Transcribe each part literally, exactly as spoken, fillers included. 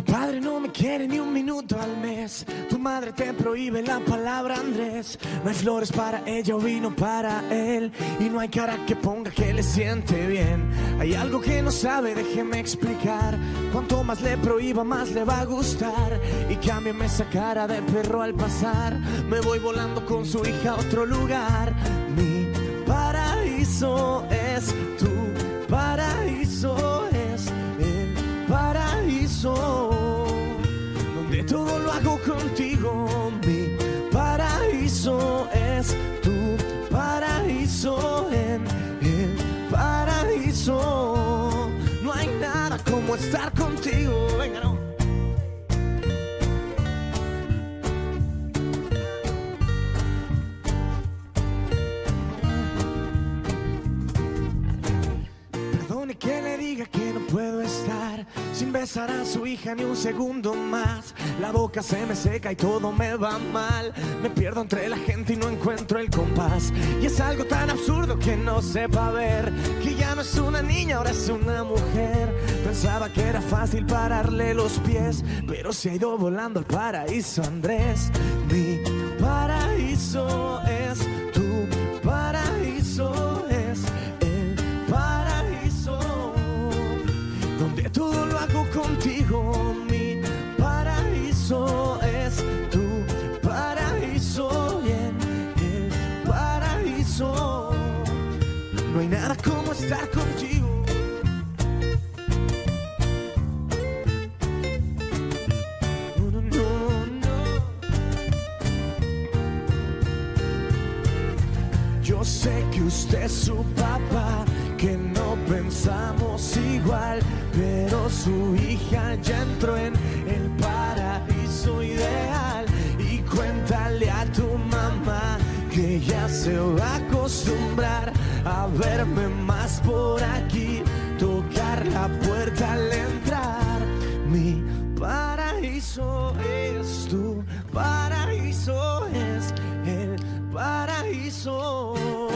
Tu padre no me quiere ni un minuto al mes. Tu madre te prohíbe la palabra Andrés. No hay flores para ella o vino para él. Y no hay cara que ponga que le siente bien. Hay algo que no sabe, déjeme explicar. Cuanto más le prohíba, más le va a gustar. Y cámbiame esa cara de perro al pasar. Me voy volando con su hija a otro lugar. Mi paraíso es tu paraíso, es el paraíso, donde todo lo hago contigo. Mi paraíso es tu paraíso, en el paraíso. No hay nada como estar contigo. Venga, no. Que le diga que no puedo estar sin besar a su hija ni un segundo más. La boca se me seca y todo me va mal. Me pierdo entre la gente y no encuentro el compás. Y es algo tan absurdo que no sepa ver que ya no es una niña, ahora es una mujer. Pensaba que era fácil pararle los pies, pero se ha ido volando al paraíso Andrés. Mi paraíso es tu paraíso, es el paraíso, donde todo lo hago contigo. Mi paraíso es tu paraíso, y en el paraíso no hay nada como estar contigo. No, no, no, no. Yo sé que usted es su papá, que no pensamos igual, pero su hija ya entró en el paraíso ideal. Y cuéntale a tu mamá que ya se va a acostumbrar a verme más por aquí, tocar la puerta al entrar. Mi paraíso es tu paraíso, es el paraíso.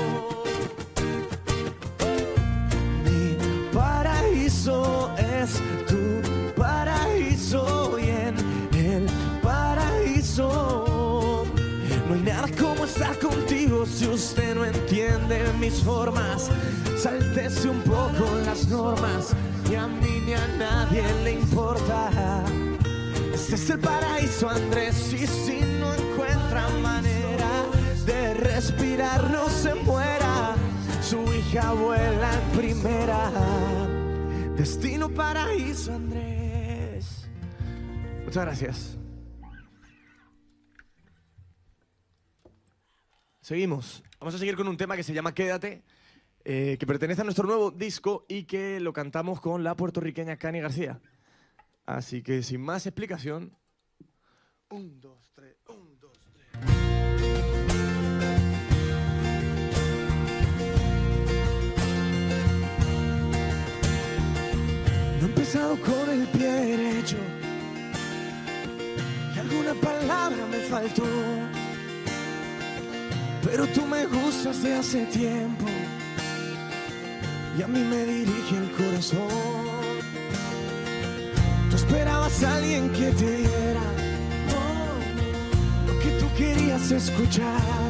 Paraíso es tu paraíso, y en el paraíso no hay nada como estar contigo. Si usted no entiende mis formas, sáltese un poco las normas, y a mí ni a nadie le importa. Este es el paraíso Andrés, y si no encuentra manera de respirar, no se muera. Su hija vuela en primera. Destino paraíso Andrés. Muchas gracias. Seguimos. Vamos a seguir con un tema que se llama Quédate, eh, que pertenece a nuestro nuevo disco y que lo cantamos con la puertorriqueña Cani García. Así que sin más explicación, un, dos, tres, un, dos, tres. No he empezado con el pie derecho y alguna palabra me faltó, pero tú me gustas de hace tiempo y a mí me dirige el corazón. Tú esperabas a alguien que te diera oh, lo que tú querías escuchar,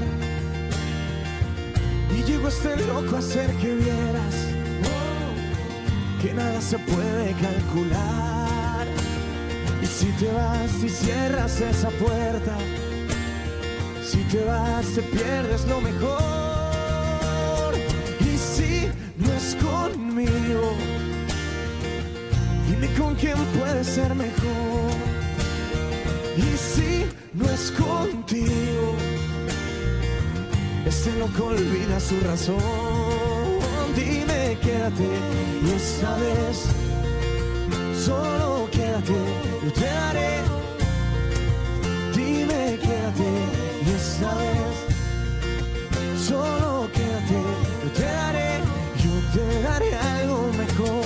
y llegó este loco a hacer que vieras que nada se puede calcular. Y si te vas y cierras esa puerta, si te vas te pierdes lo mejor. Y si no es conmigo, dime con quién puede ser mejor. Y si no es contigo, este loco olvida su razón. Dime, quédate, y esta vez solo quédate, yo te daré. Dime, quédate, y esta vez solo quédate, yo te daré, yo te daré algo mejor.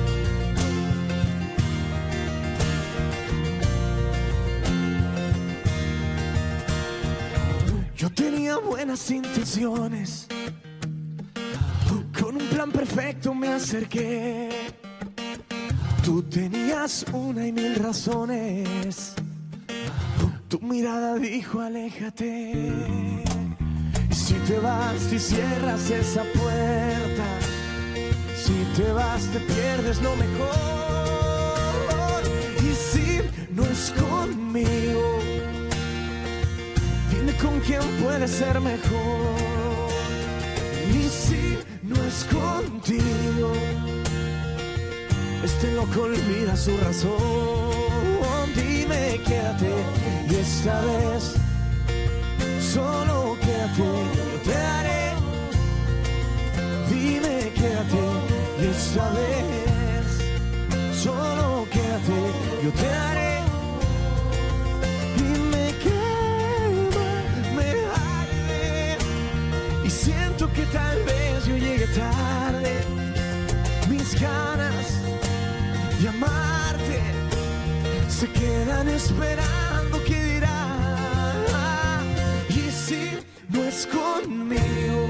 Yo tenía buenas intenciones, con un plan perfecto me acerqué, Tú tenías una y mil razones. Tu mirada dijo aléjate. Y si te vas y cierras esa puerta, si te vas te pierdes lo mejor. Y si no es conmigo, dime con quién puede ser mejor. Y si no es contigo, este loco olvida su razón. Dime, quédate, y esta vez solo quédate, yo te daré. Dime, quédate, y esta vez solo quédate, yo te daré. Y me quema, me arde, y siento que tal vez yo llegue tarde. Mis ganas de amarte se quedan esperando que dirá. Y si no es conmigo,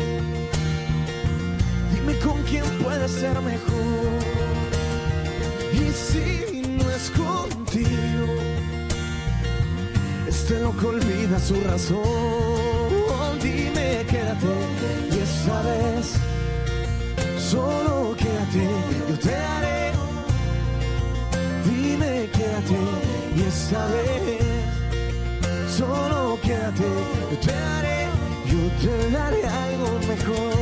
dime con quién puede ser mejor. Y si no es contigo, este loco olvida su razón. Dime, quédate, y esta vez solo quédate, yo te daré. Dime, quédate, y esta vez solo quédate, yo te daré, yo te daré algo mejor.